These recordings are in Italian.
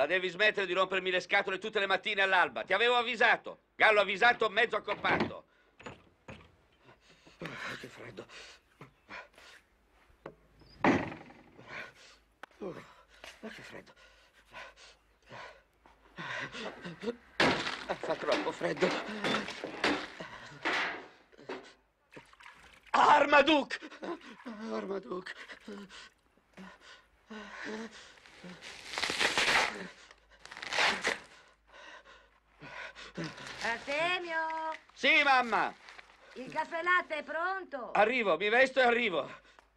devi smettere di rompermi le scatole tutte le mattine all'alba. Ti avevo avvisato. Gallo avvisato, mezzo accoppato. Che freddo. Che freddo. Fa troppo freddo. Armaduke! Armaduke! Artemio! Sì, mamma! Il caffè latte è pronto? Arrivo, mi vesto e arrivo.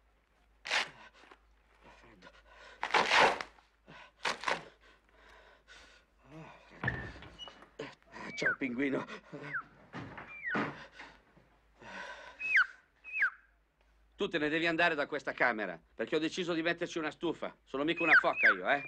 Ciao, pinguino. Tu te ne devi andare da questa camera, perché ho deciso di metterci una stufa. Sono mica una foca io, eh?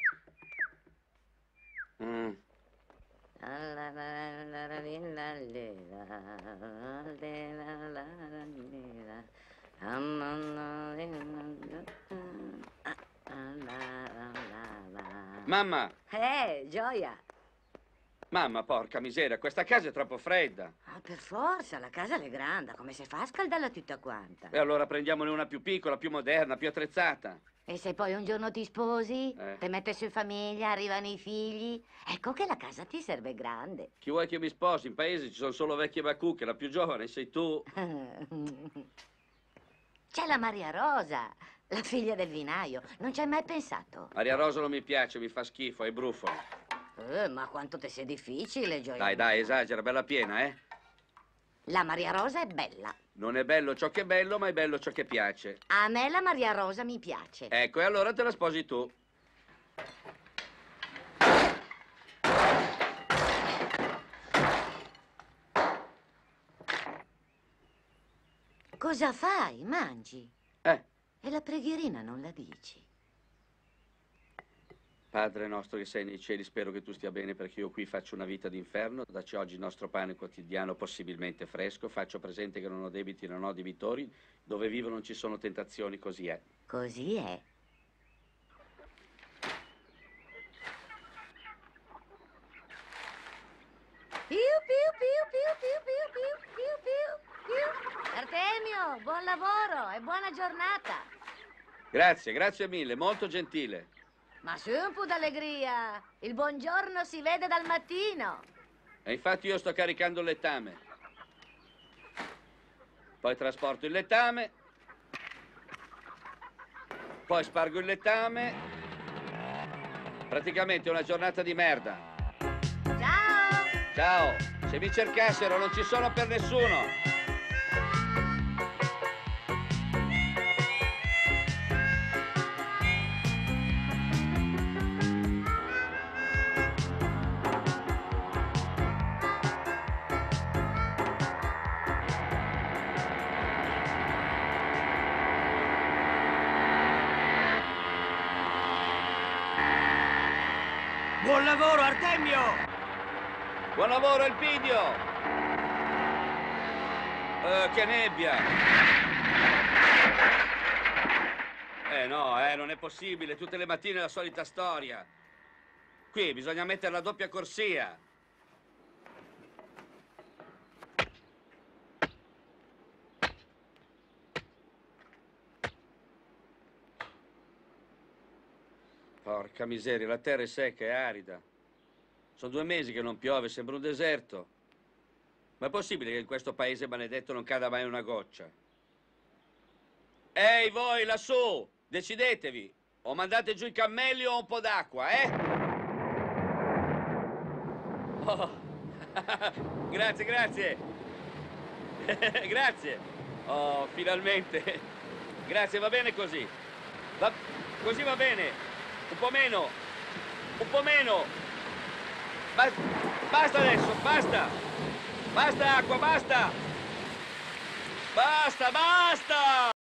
Mamma! Gioia! Mamma, porca miseria, questa casa è troppo fredda. Ah, per forza, la casa è grande, come si fa a scaldarla tutta quanta? E allora prendiamone una più piccola, più moderna, più attrezzata. E se poi un giorno ti sposi, Eh. ti metti su in famiglia, arrivano i figli, ecco che la casa ti serve grande. Chi vuoi che io mi sposi? In paese ci sono solo vecchie bacucche, la più giovane sei tu. C'è la Maria Rosa, la figlia del vinaio. Non ci hai mai pensato? Maria Rosa non mi piace, mi fa schifo, è brufolo. Ma quanto ti sia difficile, Gioia. Dai, dai, esagera, bella piena, eh? La Maria Rosa è bella. Non è bello ciò che è bello, ma è bello ciò che piace. A me la Maria Rosa mi piace. Ecco, e allora te la sposi tu. Cosa fai? Mangi? E la preghierina non la dici? Padre nostro che sei nei cieli, spero che tu stia bene perché io qui faccio una vita d'inferno. Dacci oggi il nostro pane quotidiano, possibilmente fresco. Faccio presente che non ho debiti, non ho debitori. Dove vivo non ci sono tentazioni, così è. Così è. Piu piu piu piu piu piu piu piu piu piu. Artemio, buon lavoro e buona giornata. Grazie, grazie mille, molto gentile. Ma su un po' d'allegria. Il buongiorno si vede dal mattino. E infatti io sto caricando il lettame. Poi trasporto il lettame. Poi spargo il lettame. Praticamente è una giornata di merda. Ciao! Ciao! Se mi cercassero non ci sono per nessuno. Buon lavoro, Artemio! Buon lavoro, Elpidio! Che nebbia! No, non è possibile. Tutte le mattine la solita storia. Qui bisogna mettere la doppia corsia. Porca miseria, la terra è secca e arida. Sono 2 mesi che non piove, sembra un deserto. Ma è possibile che in questo paese maledetto non cada mai una goccia? Ehi, voi lassù, decidetevi. O mandate giù i cammelli o un po' d'acqua, eh? Oh. Grazie, grazie. Grazie. Oh, finalmente. Grazie, va bene così. Così va bene. Un po' meno. Un po' meno. Basta adesso, basta. Basta acqua, basta. Basta, basta.